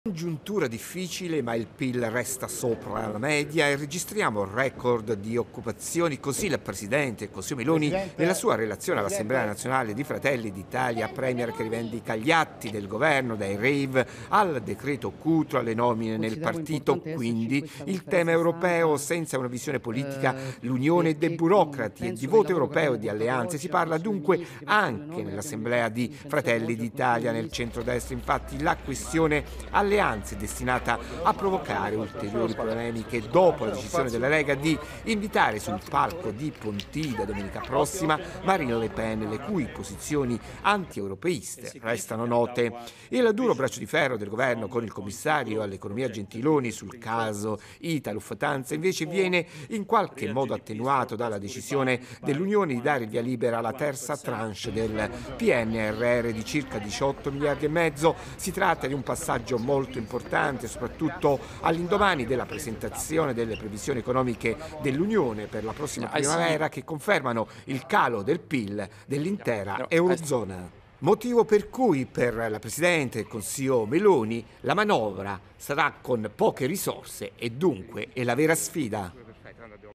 Congiuntura difficile, ma il PIL resta sopra la media e registriamo un record di occupazioni. Così il Presidente Meloni, nella sua relazione all'Assemblea Nazionale di Fratelli d'Italia, premier che rivendica gli atti del governo, dai rave al decreto Cutro, alle nomine nel partito. Quindi il tema europeo, senza una visione politica, l'unione dei burocrati e di voto europeo e di alleanze. Si parla dunque anche nell'Assemblea di Fratelli d'Italia, nel centrodestra. Infatti la questione alleanze destinata a provocare ulteriori polemiche dopo la decisione della Lega di invitare sul palco di Pontida domenica prossima Marine Le Pen, le cui posizioni anti-europeiste restano note. Il duro braccio di ferro del governo con il commissario all'economia Gentiloni sul caso Ita-Lufthansa invece viene in qualche modo attenuato dalla decisione dell'Unione di dare il via libera alla terza tranche del PNRR di circa 18 miliardi e mezzo. Si tratta di un passaggio molto importante, soprattutto all'indomani della presentazione delle previsioni economiche dell'Unione per la prossima primavera, che confermano il calo del PIL dell'intera Eurozona. Motivo per cui per la Presidente del Consiglio Meloni la manovra sarà con poche risorse e dunque è la vera sfida.